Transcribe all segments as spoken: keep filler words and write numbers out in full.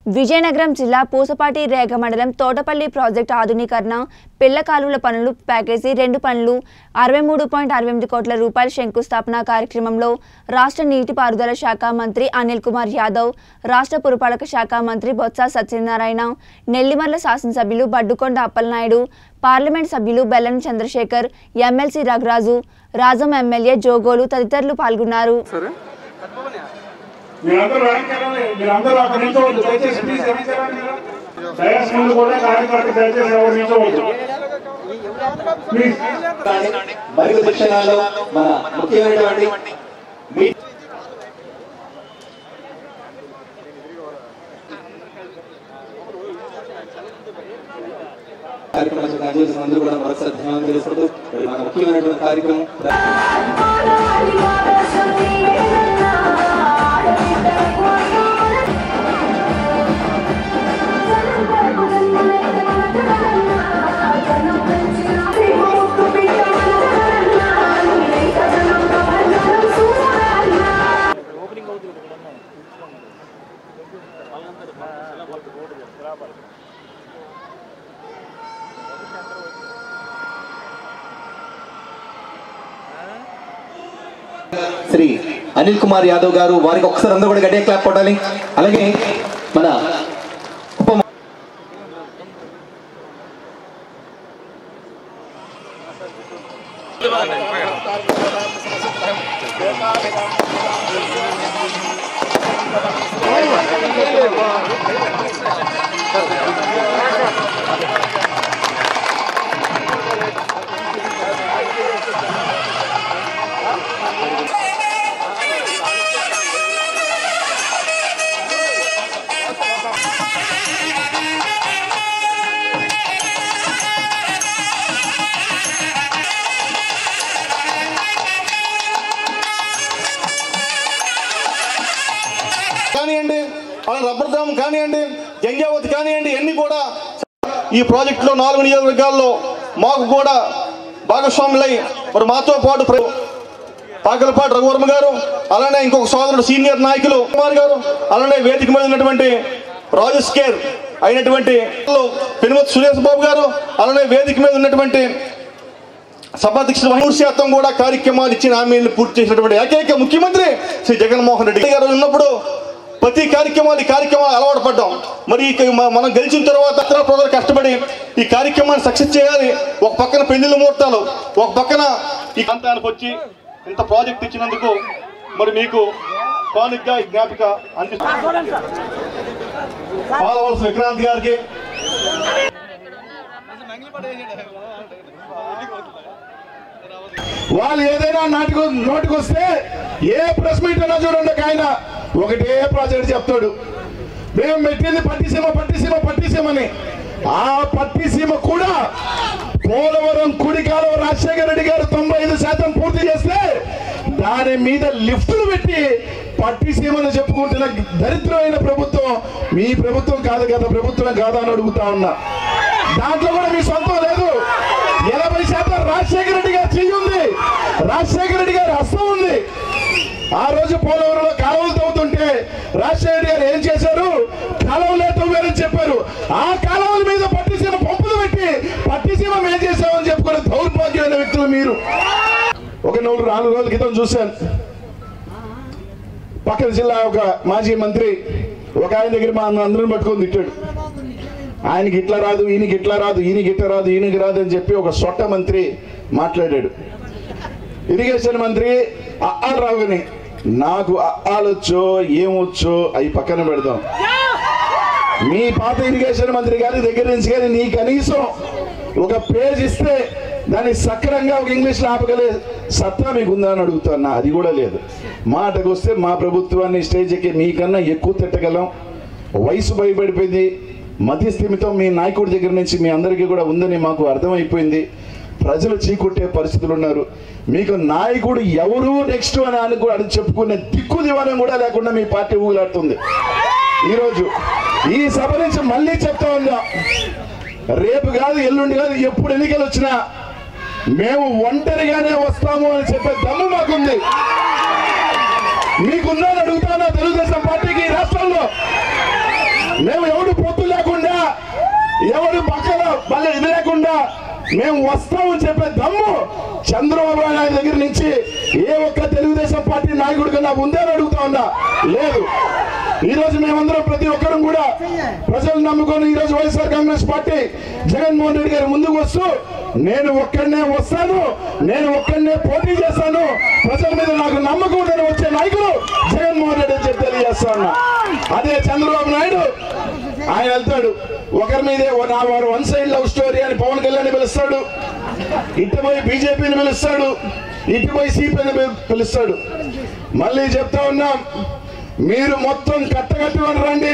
విజయనగరం జిల్లా పూసపాటి రేగ మండలం తోటపల్లి ప్రాజెక్టు ఆధునీకరణ పిల్ల కాలువల పనులు ప్యాకేజీ రెండు పనులు అరవై మూడు పాయింట్ అరవై ఎనిమిది కోట్ల రూపాయల శంకుస్థాపన కార్యక్రమంలో రాష్ట్ర నీటిపారుదల శాఖ మంత్రి అనిల్ కుమార్ యాదవ్, రాష్ట్ర పురపాలక శాఖ మంత్రి బొత్స సత్యనారాయణ, నెల్లిమర్ల శాసనసభ్యులు బడ్డుకొండ అప్పలనాయుడు, పార్లమెంట్ సభ్యులు బెల్లని చంద్రశేఖర్, ఎమ్మెల్సీ రఘురాజు, రాజం ఎమ్మెల్యే జోగోలు తదితరులు పాల్గొన్నారు. అందరూ కూడా మరొకసారి ధన్యవాదాలు తెలుసుకుంటూ మన ముఖ్యమైనటువంటి కార్యక్రమం శ్రీ అనిల్ కుమార్ యాదవ్ గారు, వారికి ఒకసారి అందరూ కూడా గట్టిగా క్లాప్ కొట్టాలి. అలాగే మన కానివ్వండి, రబ్బర్ డ్యామ్ కానివ్వండి, గంగావతి కానివ్వండి, అన్ని కూడా ఈ ప్రాజెక్టులో నాలుగు నియోజకవర్గాల్లో మాకు కూడా భాగస్వాములై మరి మాతో పాటు పాకలపాటి రఘువర్మ గారు, అలానే ఇంకొక సోదరుడు సీనియర్ నాయకులు కుమార్ గారు, అలానే వేదిక మీద ఉన్నటువంటి రాజస్కేర్ అయినటువంటి పెనుమతి సురేష్ బాబు గారు, అలానే వేదిక మీద ఉన్నటువంటి సభాధ్యక్షుడు నూరు శాతం కూడా కార్యక్రమాలు ఇచ్చిన హామీలను పూర్తి చేసినటువంటి ఏకైక ముఖ్యమంత్రి శ్రీ జగన్మోహన్ రెడ్డి గారు ఉన్నప్పుడు ప్రతి కార్యక్రమాలు ఈ కార్యక్రమాలు అలవాటు పడ్డాం. మరి మనం గెలిచిన తర్వాత ప్రజలు కష్టపడి ఈ కార్యక్రమాన్ని సక్సెస్ చేయాలి. ఒక పక్కన పెళ్లిళ్ళ ముహూర్తాలు, ఒక పక్కన ఈ ప్రాంతానికి వచ్చి ఇంత ప్రాజెక్ట్ ఇచ్చినందుకు మరి మీకు కానుకగా ఈ జ్ఞాపిక అందిస్తుంది. పాలవలసిన విక్రాంత్ గారికి, వాళ్ళు ఏదైనా నాటికి నోటికి వస్తే ఏ ప్రెస్ మీట్ అయినా చూడండి, ఆయన ఒకటే ప్రాజెక్ట్ చెప్తాడు. మేము పెట్టింది పట్టిసీమ పట్టిసీమ పట్టిసీమని. ఆ పట్టిసీమ కూడా పోలవరం కుడి కాలువ రాజశేఖర రెడ్డి గారు తొంభై ఐదు శాతం పూర్తి చేస్తే దాని మీద లిఫ్టులు పెట్టి పట్టిసీమని చెప్పుకుంటున్న దరిద్రమైన ప్రభుత్వం మీ ప్రభుత్వం కాదు కదా, ప్రభుత్వం కాదా అని అడుగుతా ఉన్నా. దాంట్లో కూడా మీ సొంతం లేదు. ఎనభై శాతం రాజశేఖర రెడ్డి గారు చెయ్యి ఉంది, రాజశేఖర రెడ్డి గారి హస్తం ఉంది. ఆ రోజు పోలవరంలో కాలువలు తవ్వుతుంటే రాజశేఖర రెడ్డి గారు ఏం చేశారు? కాలువలే తవ్వారని చెప్పారు. ఆ కాలువల మీద పట్టిసీమ పంపులు పెట్టి పట్టిసీమ ఏం చేశామని చెప్పుకునే దౌర్భాగ్యమైన వ్యక్తులు మీరు. ఒక నూరు నాలుగు రోజుల క్రితం చూశాను, పక్కన జిల్లా ఒక మాజీ మంత్రి ఒక ఆయన దగ్గర మా అందరిని పట్టుకొని తిట్టాడు. ఆయనకి ఇట్లా రాదు, ఈయనకి ఇట్లా రాదు, ఈయనకి ఇట్లా రాదు, ఈయనకి రాదు అని చెప్పి ఒక సొట్ట మంత్రి మాట్లాడాడు. ఇరిగేషన్ మంత్రి అఆలు రావుని, నాకు అఆలొచ్చో ఏమొచ్చో అవి పక్కన పెడదాం. మీ పాత ఇరిగేషన్ మంత్రి గారి దగ్గర నుంచి కానీ నీ కనీసం ఒక పేజ్ ఇస్తే దాన్ని సక్రంగా ఒక ఇంగ్లీష్లో ఆపగలే సత్తా మీకుందా అని అడుగుతున్నా. అది కూడా లేదు. మాటకు వస్తే మా ప్రభుత్వాన్ని స్టేజ్ ఎక్కి మీకన్నా ఎక్కువ తిట్టగలం. వయసు భయపడిపోయింది, మధ్యస్థిమితం మీ నాయకుడి దగ్గర నుంచి మీ అందరికీ కూడా ఉందని మాకు అర్థమైపోయింది. ప్రజలు చీకొట్టే పరిస్థితులు ఉన్నారు. మీకు నాయకుడు ఎవరు నెక్స్ట్ అని అని కూడా చెప్పుకునే దిక్కు దివానం కూడా లేకుండా మీ పార్టీ ఊగులాడుతుంది. ఈరోజు ఈ సభ నుంచి మళ్ళీ చెప్తా ఉందా, రేపు కాదు ఎల్లుండి కాదు ఎప్పుడు ఎన్నికలు వచ్చినా మేము ఒంటరిగానే వస్తాము అని చెప్పే దమ్ము మాకుంది. మీకుందని అడుగుతానా తెలుగుదేశం పార్టీకి రాష్ట్రంలో? మేము ఎవడు పొత్తు లేకుండా ఎవడు పక్కన మళ్ళీ ఇది లేకుండా మేము వస్తామని చెప్పే దమ్ము చంద్రబాబు నాయుడు దగ్గర నుంచి ఏ ఒక్క తెలుగుదేశం పార్టీ నాయకుడి కన్నా ఉందని అడుగుతా ఉన్నా. లేదు. ఈ రోజు మేమందరం ప్రతి ఒక్కరం కూడా ప్రజలు నమ్ముకొని ఈ రోజు వైఎస్ఆర్ కాంగ్రెస్ పార్టీ జగన్మోహన్ రెడ్డి గారు ముందుకు వస్తూ నేను ఒక్కడనే వస్తాను, నేను ఒక్కడనే పోటీ చేస్తాను, ప్రజల మీద నాకు నమ్మకం ఉందని వచ్చే నాయకుడు జగన్మోహన్ రెడ్డి అని చెప్పి తెలియజేస్తా ఉన్నా. అదే చంద్రబాబు నాయుడు ఆయన వెళ్తాడు ఒకరి మీదే నా వారు వన్ సైడ్ లవ్ స్టోరీ అని పవన్ కళ్యాణ్ పిలుస్తాడు, ఇటు పోయి బీజేపీని పిలుస్తాడు, ఇటు పోయి సిపిని పిలుస్తాడు. మళ్ళీ చెప్తా ఉన్నాం, మీరు మొత్తం కట్టగట్టుకొని రండి.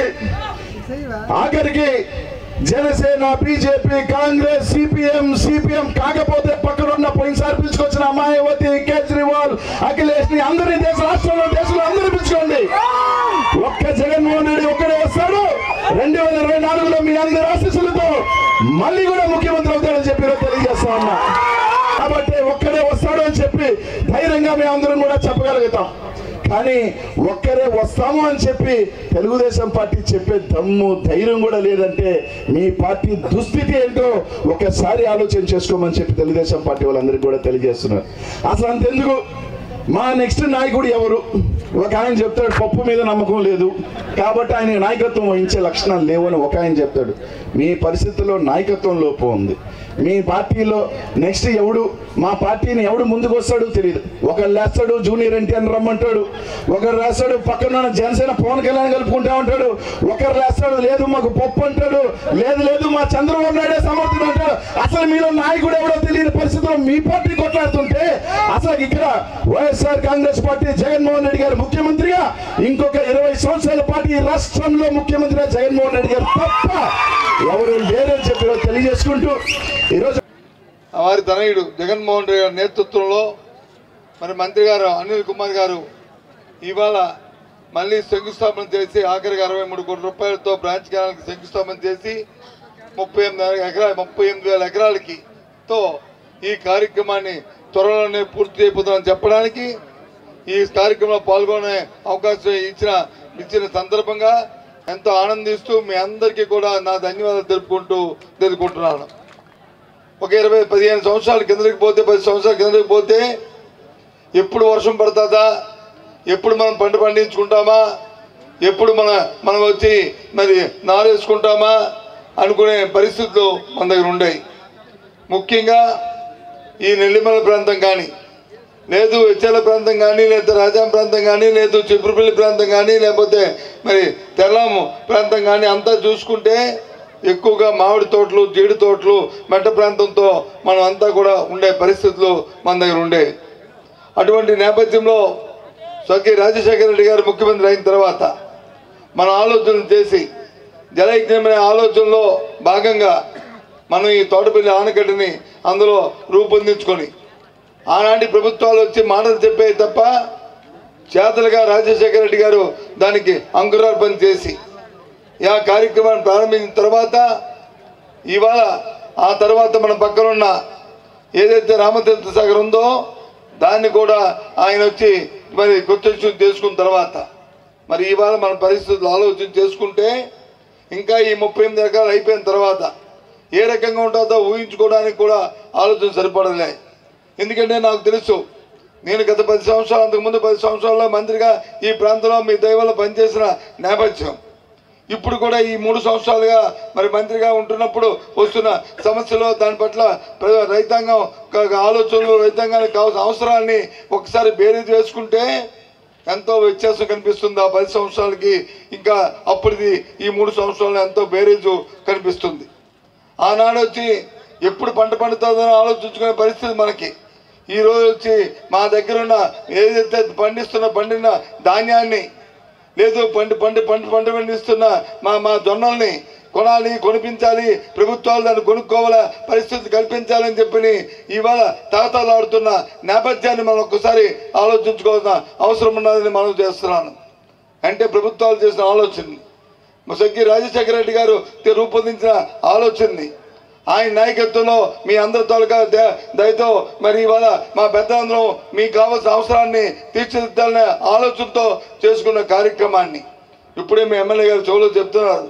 ఆఖరికి Janasena, BJP, Congress, CPM CPM కాకపోతే పక్కన ఉన్న పోయినసారి పిలుచుకొచ్చిన మాయావతి, కేజ్రీవాల్, అఖిలేష్ ని అందరినీ దేశ రాష్ట్రంలో దేశంలో అందరూ పిలుచుకోండి. ఒక్క జగన్మోహన్ రెడ్డి ఒక్కడే వస్తాడు. రెండు వేల ఇరవై నాలుగులో మీ అందరి ఆశీస్సులతో మళ్ళీ కూడా ముఖ్యమంత్రి అవుతాడని చెప్పి తెలియజేస్తా ఉన్నా. కాబట్టి ఒక్కడే వస్తాడు అని చెప్పి ధైర్యంగా మేము అందరం కూడా చెప్పగలుగుతాం. కానీ ఒక్కరే వస్తాము అని చెప్పి తెలుగుదేశం పార్టీ చెప్పే దమ్ము ధైర్యం కూడా లేదంటే మీ పార్టీ దుస్థితి ఏంటో ఒకసారి ఆలోచన చేసుకోమని చెప్పి తెలుగుదేశం పార్టీ వాళ్ళందరికీ కూడా తెలియజేస్తున్నారు. అసలు అంతెందుకు, మా నెక్స్ట్ నాయకుడు ఎవరు? ఒక ఆయన చెప్తాడు పప్పు మీద నమ్మకం లేదు కాబట్టి ఆయన నాయకత్వం వహించే లక్షణాలు లేవు అని ఒక ఆయన చెప్తాడు. మీ పరిస్థితుల్లో నాయకత్వం లోపం ఉంది. మీ పార్టీలో నెక్స్ట్ ఎవడు మా పార్టీని ఎవడు ముందుకు వస్తాడో తెలియదు. ఒకరు లేస్తాడు జూనియర్ ఎన్టీఆర్ రమ్మంటాడు, ఒకరు లేస్తాడు పక్కన జనసేన పవన్ కళ్యాణ్ కలుపుకుంటా ఉంటాడు, ఒకరు లేస్తాడు లేదు మాకు పప్పు అంటాడు, లేదు లేదు మా చంద్రబాబు నాయుడే సమర్థుడు అంటాడు. అసలు మీలో నాయకుడు ఎవడో తెలియని పరిస్థితుల్లో మీ పార్టీ కొట్లాడుతుంటే అసలు ఇక్కడ వైఎస్ఆర్ కాంగ్రెస్ పార్టీ జగన్మోహన్ రెడ్డి గారు ముఖ్యమంత్రిగా ఇంకొక ఇరవై సంవత్సరాల పాటు ఈ రాష్ట్రంలో ముఖ్యమంత్రిగా జగన్మోహన్ రెడ్డి గారు తప్ప ఎవరు లేరని చెప్పి తెలియజేసుకుంటూ ఈరోజు వారి తనయుడు జగన్మోహన్ రెడ్డి గారి నేతృత్వంలో మరి మంత్రి గారు అనిల్ కుమార్ గారు ఇవాళ మళ్ళీ శంకుస్థాపన చేసి ఆఖరికి అరవై మూడు కోట్ల రూపాయలతో బ్రాంచ్ కెనాల్కి శంకుస్థాపన చేసి ముప్పై ఎనిమిది ఎకరాలు ముప్పై ఎనిమిది వేల ఎకరాలకి తో ఈ కార్యక్రమాన్ని త్వరలోనే పూర్తి చేయబోతుందని చెప్పడానికి ఈ కార్యక్రమంలో పాల్గొనే అవకాశం ఇచ్చిన ఇచ్చిన సందర్భంగా ఎంతో ఆనందిస్తూ మీ అందరికీ కూడా నా ధన్యవాదాలు తెలుపుకుంటూ తెలుపుకుంటున్నాను. ఒక ఇరవై పదిహేను సంవత్సరాల కిందకి పోతే పది సంవత్సరాల కిందకి పోతే ఎప్పుడు వర్షం పడుతుందా, ఎప్పుడు మనం పంట పండించుకుంటామా, ఎప్పుడు మన మనం వచ్చి మరి నారేసుకుంటామా అనుకునే పరిస్థితులు మన దగ్గర ఉండేవి. ముఖ్యంగా ఈ నెల్లిమల ప్రాంతం కానీ లేదు ఇచ్చేల ప్రాంతం కానీ లేదా రాజాం ప్రాంతం కానీ లేదు చిపురుపల్లి ప్రాంతం కానీ లేకపోతే మరి తెల్లాము ప్రాంతం కానీ అంతా చూసుకుంటే ఎక్కువగా మామిడి తోటలు, జీడి తోటలు, మెట్ట ప్రాంతంతో మనం అంతా కూడా ఉండే పరిస్థితులు మన దగ్గర ఉండే. అటువంటి నేపథ్యంలో స్వర్గీయ రాజశేఖర రెడ్డి గారు ముఖ్యమంత్రి అయిన తర్వాత మన ఆలోచన చేసి జలయజ్ఞమైన ఆలోచనలో భాగంగా మనం ఈ తోటపల్లి ఆనకట్టని అందులో రూపొందించుకొని ఆనాటి ప్రభుత్వాలు వచ్చి మాటలు చెప్పే తప్ప చేతలుగా రాజశేఖర రెడ్డి గారు దానికి అంకురార్పణ చేసి ఆ కార్యక్రమాన్ని ప్రారంభించిన తర్వాత ఇవాళ ఆ తర్వాత మన పక్కన ఉన్న ఏదైతే రామతీర్థ సాగర్ ఉందో దాన్ని కూడా ఆయన వచ్చి మరి కన్స్ట్రక్షన్ చేసుకున్న తర్వాత మరి ఇవాళ మన పరిస్థితులు ఆలోచన చేసుకుంటే ఇంకా ఈ ముప్పై ఎనిమిది ఎకరాలు అయిపోయిన తర్వాత ఏ రకంగా ఉంటుందో ఊహించుకోవడానికి కూడా ఆలోచన సరిపడలే. ఎందుకంటే నాకు తెలుసు, నేను గత పది సంవత్సరాలు అంతకుముందు పది సంవత్సరాల్లో మంత్రిగా ఈ ప్రాంతంలో మీ దైవంలో పనిచేసిన నేపథ్యం. ఇప్పుడు కూడా ఈ మూడు సంవత్సరాలుగా మరి మంత్రిగా ఉంటున్నప్పుడు వస్తున్న సమస్యలు దాని పట్ల రైతాంగం ఆలోచనలు రైతాంగానికి కావాల్సిన అవసరాన్ని ఒకసారి బేరీజ్ వేసుకుంటే ఎంతో వ్యత్యాసం కనిపిస్తుంది. ఆ పది సంవత్సరాలకి ఇంకా అప్పుడుది ఈ మూడు సంవత్సరాలు ఎంతో బేరీజు కనిపిస్తుంది. ఆనాడు వచ్చి ఎప్పుడు పంట పండుతుందని ఆలోచించుకునే పరిస్థితి మనకి. ఈరోజు వచ్చి మా దగ్గర ఉన్న ఏదైతే పండిస్తున్న పండిన ధాన్యాన్ని లేదు పండి పండి పంట పంట పండిస్తున్న మా మా జొన్నల్ని కొనాలి, కొనిపించాలి, ప్రభుత్వాలు దాన్ని కొనుక్కోవాల పరిస్థితి కల్పించాలని చెప్పి ఇవాళ తాతాలాడుతున్న నేపథ్యాన్ని మనం ఒక్కసారి ఆలోచించుకోవాల్సిన అవసరం ఉన్నదని మనం చేస్తున్నాను. అంటే ప్రభుత్వాలు చేసిన ఆలోచన స్వర్గీయ రాజశేఖర రెడ్డి గారు రూపొందించిన ఆలోచనని ఆయన నాయకత్వంలో మీ అందరి తోలుగా దయతో మరి ఇవాళ మా పెద్దలందరం మీకు కావాల్సిన అవసరాన్ని తీర్చిదిద్దాలనే ఆలోచనతో చేసుకున్న కార్యక్రమాన్ని ఇప్పుడే మీ ఎమ్మెల్యే గారు చెవులో చెప్తున్నారు.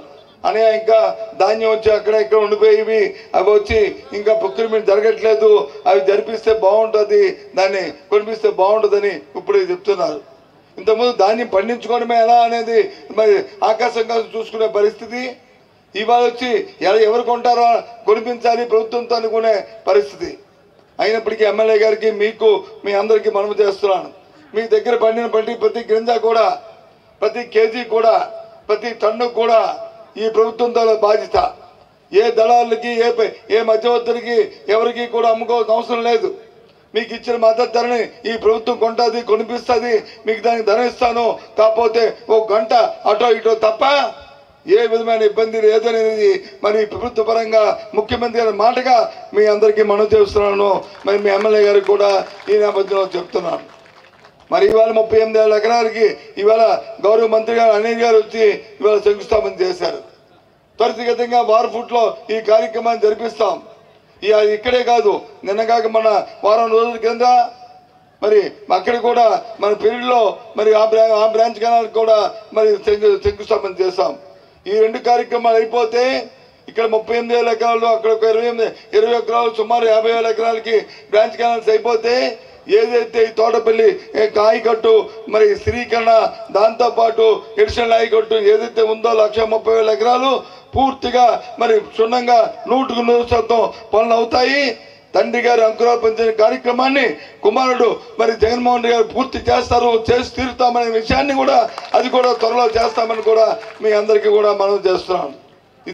అనే ఇంకా ధాన్యం వచ్చి అక్కడ ఇక్కడ ఉండిపోయేవి అవి వచ్చి ఇంకా ప్రొక్యూర్మెంట్ జరగట్లేదు, అవి జరిపిస్తే బాగుంటుంది, దాన్ని కొనిపిస్తే బాగుంటుందని ఇప్పుడు చెప్తున్నారు. ఇంతకుముందు ధాన్యం పండించుకోవడమే ఎలా అనేది మరి ఆకాశంగా చూసుకునే పరిస్థితి, ఇవాళ వచ్చి ఎలా ఎవరు కొంటారో కొనిపించాలి ప్రభుత్వంతో అనుకునే పరిస్థితి. అయినప్పటికీ ఎమ్మెల్యే గారికి మీకు మీ అందరికీ మనవి చేస్తున్నాను, మీ దగ్గర పండిన పండి ప్రతి గింజ కూడా, ప్రతి కేజీ కూడా, ప్రతి టన్ను కూడా ఈ ప్రభుత్వంతో బాధ్యత. ఏ దళాలకి ఏ ఏ మధ్యవర్తులకి ఎవరికి కూడా అమ్ముకోవాల్సిన అవసరం లేదు. మీకు ఇచ్చిన మద్దతు ధరని ఈ ప్రభుత్వం కొంటుంది, కొనిపిస్తుంది, మీకు దానికి ధర ఇస్తాను, కాకపోతే ఒక గంట అటో ఇటో తప్ప ఏ విధమైన ఇబ్బంది లేదనేది మరి ప్రభుత్వ పరంగా ముఖ్యమంత్రి గారి మాటగా మీ అందరికీ మనవి చేస్తున్నాను. మరి మీ ఎమ్మెల్యే గారికి కూడా ఈ నేపథ్యంలో చెప్తున్నాను. మరి ఇవాళ ముప్పై ఎనిమిది వేల ఎకరాలకి ఇవాళ గౌరవ మంత్రి గారు అనిల్ గారు వచ్చి ఇవాళ శంకుస్థాపన చేశారు. త్వరితగతంగా వారఫుట్లో ఈ కార్యక్రమాన్ని జరిపిస్తాం. ఇక్కడే కాదు, నిన్న కాక మన వారం రోజుల కింద మరి అక్కడ కూడా మన పీరియడ్లో మరి ఆ బ్రా ఆ బ్రాంచ్ కెనాల్ కూడా మరి శంకుస్థాపన చేస్తాం. ఈ రెండు కార్యక్రమాలు అయిపోతే ఇక్కడ ముప్పై ఎనిమిది వేల ఎకరాలు, అక్కడ ఒక ఇరవై ఎనిమిది ఇరవై ఎకరాలు, సుమారు యాభై వేల ఎకరాలకి బ్రాంచ్ కెనాల్స్ అయిపోతే ఏదైతే ఈ తోటపల్లి కాయకట్టు మరి స్థిరీకరణ దాంతోపాటు ఎడిషనల్ ఆయకట్టు ఏదైతే ఉందో లక్ష ముప్పై వేల ఎకరాలు పూర్తిగా మరి క్షుణ్ణంగా నూటుకు నూరు శాతం పనులు అవుతాయి. తండ్రి గారి అంకురార్పించిన కార్యక్రమాన్ని కుమారుడు మరి జగన్మోహన్ రెడ్డి గారు పూర్తి చేస్తారు, చేసి తీరుతామనే విషయాన్ని కూడా అది కూడా త్వరలో చేస్తామని కూడా మీ అందరికీ కూడా మనం చేస్తున్నాం.